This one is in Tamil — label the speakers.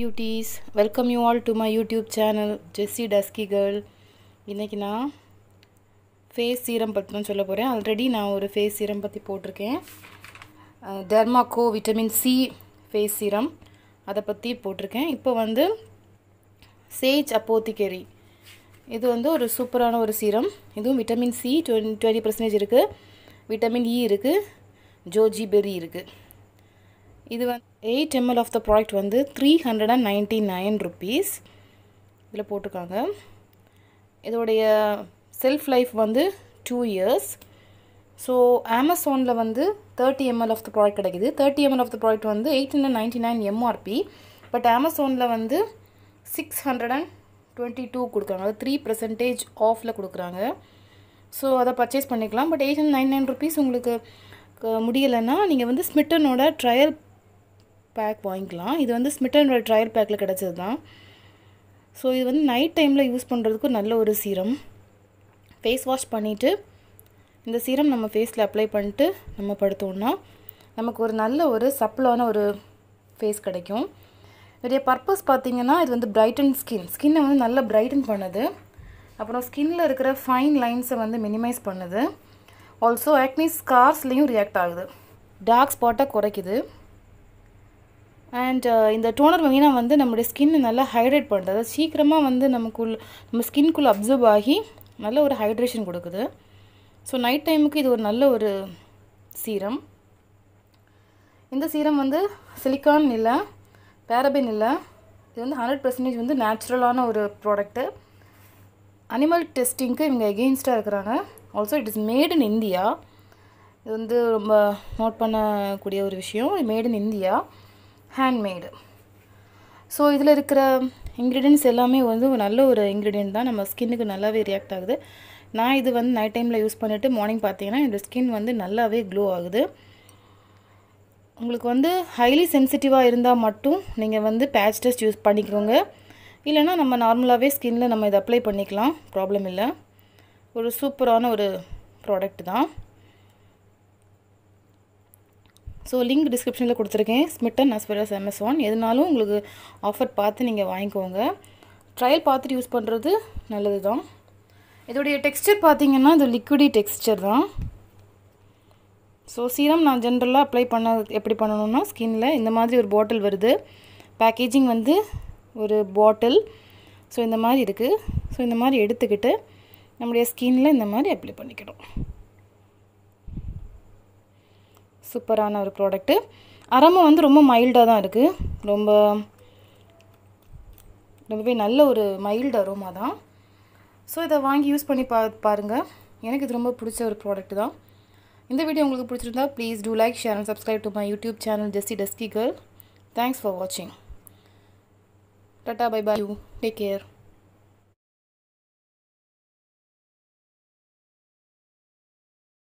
Speaker 1: Beauties, welcome you all to my YouTube channel Jessie Dusky girl. இன்னைக்கு நான் ஃபேஸ் சீரம் பத்தி தான் சொல்ல போறேன். ஆல்ரெடி நான் ஒரு ஃபேஸ் சீரம் பத்தி போட்டுருக்கேன். Dermaco vitamin C face serum அத பத்தி போட்டுருக்கேன். இப்போ வந்து சேஜ் அபோத்திகரி. இது வந்து ஒரு சூப்பரான ஒரு சீரம். இதுவும் விட்டமின் சி 20% இருக்கு. விட்டமின் இ இருக்கு. ஜோஜி பெர்ரி இருக்கு. இது வந்து 8 ml of the product வந்து 399 rupees இதில் போட்டுருக்காங்க. இதோடைய செல்ஃப் லைஃப் வந்து 2 years. ஸோ அமேசானில் வந்து 30 ml of the product கிடைக்குது. 30 ml of the product வந்து 899 MRP. பட் அமேசானில் வந்து 622 கொடுக்குறாங்க. அது 3% ஆஃபில் கொடுக்குறாங்க. ஸோ அதை பர்ச்சேஸ் பண்ணிக்கலாம். பட் 899 rupees உங்களுக்கு முடியலைன்னா நீங்கள் வந்து ஸ்மிட்டனோட ட்ரையல் பேக் வாங்கிக்கலாம். இது வந்து ஸ்மிட்டனோட ட்ரையல் பேக்கில் கிடச்சது தான். ஸோ இது வந்து நைட் டைமில் யூஸ் பண்ணுறதுக்கு நல்ல ஒரு சீரம். ஃபேஸ் வாஷ் பண்ணிவிட்டு இந்த சீரம் நம்ம ஃபேஸில் அப்ளை பண்ணிட்டு நம்ம படுத்தோம்னா நமக்கு ஒரு நல்ல ஒரு சப்பிளான ஒரு ஃபேஸ் கிடைக்கும். இதோடைய பர்பஸ் பார்த்திங்கன்னா இது வந்து பிரைட்டன் ஸ்கின்னை வந்து நல்லா பிரைட்டன் பண்ணுது. அப்புறம் ஸ்கின்னில் இருக்கிற ஃபைன் லைன்ஸை வந்து மினிமைஸ் பண்ணுது. ஆல்சோ ஆக்னி ஸ்கார்ஸ்லேயும் ரியாக்ட் ஆகுது. டார்க் ஸ்பாட்டை குறைக்குது. அண்ட் இந்த டோனர் மெயினாக வந்து நம்மளுடைய ஸ்கின் நல்லா ஹைட்ரேட் பண்ணுறது. அதாவது சீக்கிரமாக வந்து நம்ம ஸ்கின்குள்ளே அப்சர்வ் ஆகி நல்ல ஒரு ஹைட்ரேஷன் கொடுக்குது. ஸோ நைட் டைமுக்கு இது ஒரு நல்ல ஒரு சீரம். இந்த சீரம் வந்து சிலிக்கான் இல்லை, பேரபின் இல்லை. இது வந்து 100% வந்து நேச்சுரலான ஒரு ப்ராடக்ட்டு. அனிமல் டெஸ்டிங்க்கு இவங்க எகெயின்ஸ்டாக இருக்கிறாங்க. Also it is made in India. இது வந்து ரொம்ப நோட் பண்ணக்கூடிய ஒரு விஷயம். Made in India, handmade. So இதில் இருக்கிற இன்க்ரீடியன்ட்ஸ் எல்லாமே வந்து ஒரு நல்ல ஒரு இன்க்ரீடியன்ட் தான். நம்ம ஸ்கின்னுக்கு நல்லாவே ரியாக்ட் ஆகுது. நான் இது வந்து நைட் டைமில் யூஸ் பண்ணிவிட்டு மார்னிங் பார்த்தீங்கன்னா இந்த ஸ்கின் வந்து நல்லாவே க்ளோ ஆகுது. உங்களுக்கு வந்து ஹைலி சென்சிட்டிவாக இருந்தால் மட்டும் நீங்கள் வந்து பேட்ச் டெஸ்ட் யூஸ் பண்ணிக்கோங்க. இல்லைனா நம்ம நார்மலாகவே ஸ்கின்னில் நம்ம இதை அப்ளை பண்ணிக்கலாம், ப்ராப்ளம் இல்லை. ஒரு சூப்பரான ஒரு ப்ராடக்ட் தான். ஸோ லிங்க் டிஸ்கிரிப்ஷனில் கொடுத்துருக்கேன். Smitten as well as Amazon. எதுனாலும் உங்களுக்கு ஆஃபர் பார்த்து நீங்கள் வாங்கிக்கோங்க. ட்ரையல் பார்த்துட்டு யூஸ் பண்ணுறது நல்லது தான். இதோடைய டெக்ஸ்சர் பார்த்தீங்கன்னா இது லிக்விடி டெக்ஸ்சர் தான். ஸோ சீரம் நான் ஜென்ரலாக அப்ளை எப்படி பண்ணணும்னா ஸ்கின்னில் இந்த மாதிரி ஒரு பாட்டில் வருது. பேக்கேஜிங் வந்து ஒரு பாட்டில். ஸோ இந்த மாதிரி இருக்குது. ஸோ இந்த மாதிரி எடுத்துக்கிட்டு நம்முடைய ஸ்கின்னில் இந்த மாதிரி அப்ளை பண்ணிக்கணும். சூப்பரான ஒரு ப்ராடக்ட்டு. அரோமா வந்து ரொம்ப மைல்டாக தான் இருக்குது. ரொம்பவே நல்ல ஒரு மைல்டு அரோமா தான். ஸோ இதை வாங்கி யூஸ் பண்ணி பாருங்கள். எனக்கு இது ரொம்ப பிடிச்ச ஒரு ப்ராடக்ட் தான். இந்த வீடியோ உங்களுக்கு பிடிச்சிருந்தா please do like, share and subscribe to my YouTube channel Jessie dusky girl. Thanks for வாட்சிங். Tata, bye bye, take care.